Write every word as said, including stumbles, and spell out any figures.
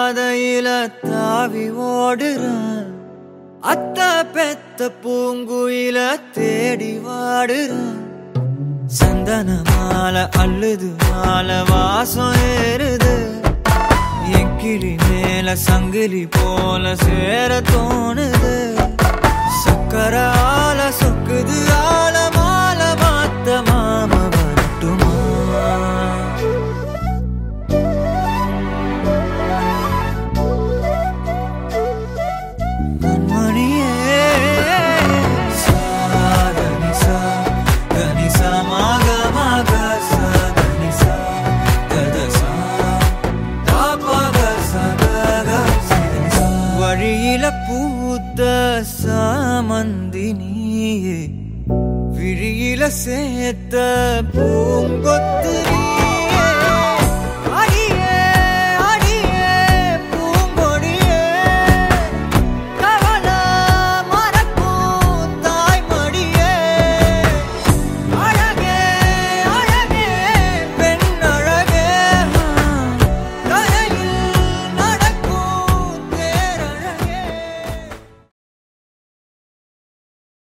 பாதையில தாவி ஓடுறான் அத்த பெத்த பூங்குயில தேடி வாடுறான் சந்தன மாலை அள்ளுது மாலை வாசம் ஏறுது என் கிளி மேல சங்கிலி போல சேர தோணுது சக்கர ஆல சொக்குது ஆல மால மாத்த மாம வரட்டுமா கண்மணியே சாதனி சா கனி சா மாக மாக சாதனி சா கத சா தாபக சகக சிதனி சா வழியில பூத்த சாமந்தி நீயே விழியில சேர்த்த பூங்கொத்து